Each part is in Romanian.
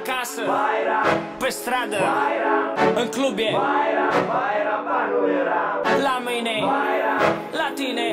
Acasă, pe stradă, în club e la mine, la tine.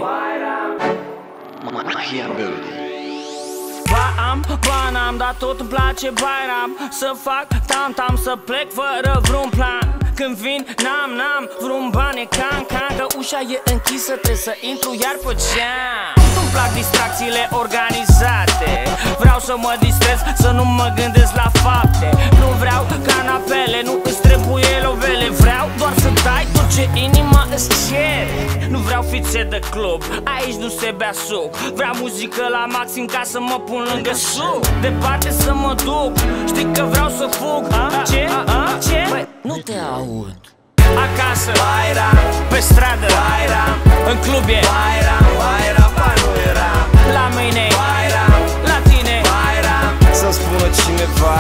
Ba am, ba n-am, dar tot îmi place Bayram. Să fac tam-tam, să plec fără vreun plan. Când vin, n-am vreun bani, e can, că ușa e închisă, trebuie să intru iar pe geam. Nu-mi plac distracțiile organizate, vreau să mă distrez, să nu mă gândesc la fapte. Nu vreau canapele, nu îți trebuie lovele, vreau doar să dai tot ce inima îți cere. Nu vreau fițe de club, aici nu se bea suc. Vreau muzică la maxim ca să mă pun lângă suc. Departe să mă duc, știi că vreau să fug. Ce? Ce? Băi, nu te aud. Acasă, pe stradă, în club e la mine, la tine. Să-mi spună cineva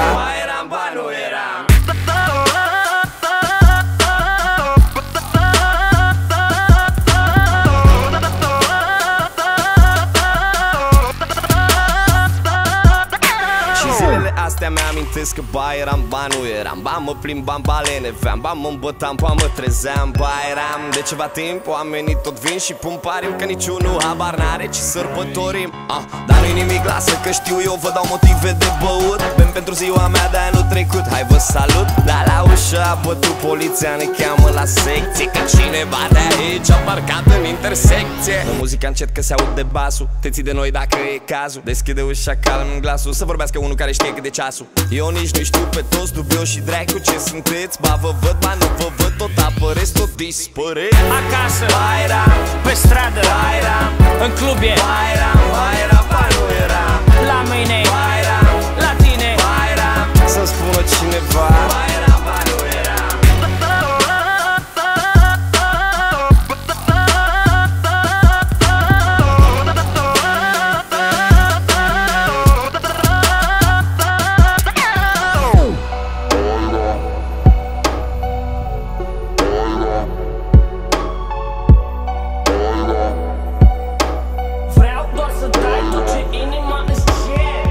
astea mi-amintesc că ba eram, ba nu eram. Ba mă plimbam, ba leneveam, ba mă îmbătam, ba mă trezeam. Ba eram de ceva timp, oamenii tot vin și pun pariu că niciunul habar n-are ce sărbătorim. Dar nu-i nimic, lasă că știu eu, vă dau motive de băut. Bem pentru ziua mea de anul trecut, hai vă salut. Dar la ușă a bătut poliția, ne cheamă la secție, că cineva de aici a parcat în intersecție. Dă muzica încet că se aude basul, te ții de noi dacă e cazul. Deschide ușa calm glasul, să vorbească unul care știe cât de ceasul. Eu nici nu știu pe toți, dubios și dracu ce sunteți. Ba vă văd, ba nu vă văd, tot apăreți, tot dispăreți. Acasă, pe stradă, în club e ba nu eram, la mine, la tine. să-mi spună cineva ba nu eram. Vreau doar să dai tot ce inima îți cere.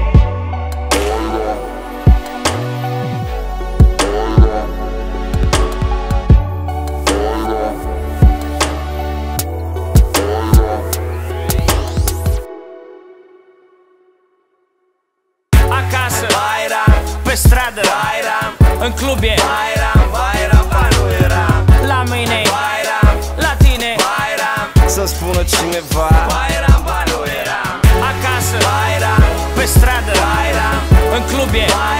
Acasă, pe stradă, în club e ba nu eram, la mine, la tine. să-mi spună cineva Acasă, pe stradă, în club e